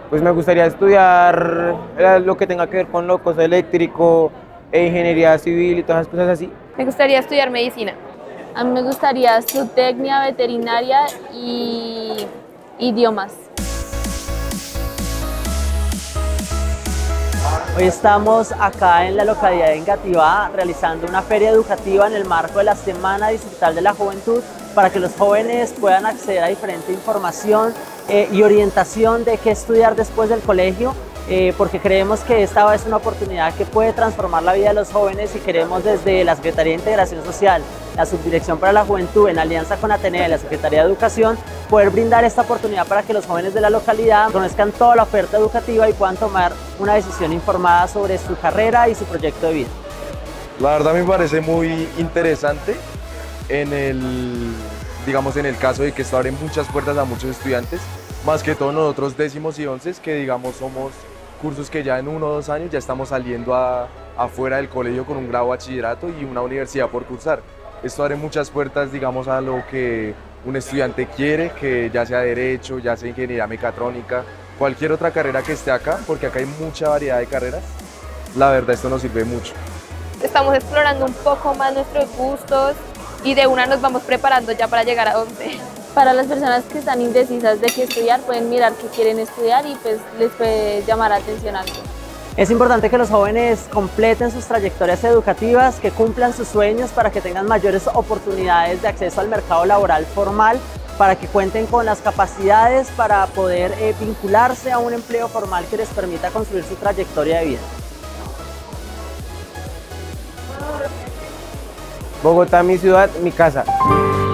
Pues me gustaría estudiar lo que tenga que ver con lo cosa eléctrico, e ingeniería civil y todas esas cosas así. Me gustaría estudiar medicina. A mí me gustaría zootecnia, veterinaria y idiomas. Hoy estamos acá en la localidad de Engativá realizando una feria educativa en el marco de la Semana Distrital de la Juventud para que los jóvenes puedan acceder a diferente información y orientación de qué estudiar después del colegio, porque creemos que esta es una oportunidad que puede transformar la vida de los jóvenes y queremos desde la Secretaría de Integración Social, la Subdirección para la Juventud, en alianza con Atenea y la Secretaría de Educación, poder brindar esta oportunidad para que los jóvenes de la localidad conozcan toda la oferta educativa y puedan tomar una decisión informada sobre su carrera y su proyecto de vida. La verdad me parece muy interesante digamos, en el caso de que esto abre muchas puertas a muchos estudiantes, más que todos nosotros décimos y onces, que digamos somos cursos que ya en 1 o 2 años ya estamos saliendo afuera del colegio con un grado de bachillerato y una universidad por cursar. Esto abre muchas puertas, digamos, a lo que un estudiante quiere, que ya sea derecho, ya sea ingeniería mecatrónica, cualquier otra carrera que esté acá, porque acá hay mucha variedad de carreras. La verdad, esto nos sirve mucho. Estamos explorando un poco más nuestros gustos y de una nos vamos preparando ya para llegar a 11. Para las personas que están indecisas de qué estudiar, pueden mirar qué quieren estudiar y pues les puede llamar la atención algo. Es importante que los jóvenes completen sus trayectorias educativas, que cumplan sus sueños para que tengan mayores oportunidades de acceso al mercado laboral formal, para que cuenten con las capacidades para poder vincularse a un empleo formal que les permita construir su trayectoria de vida. Bogotá, mi ciudad, mi casa.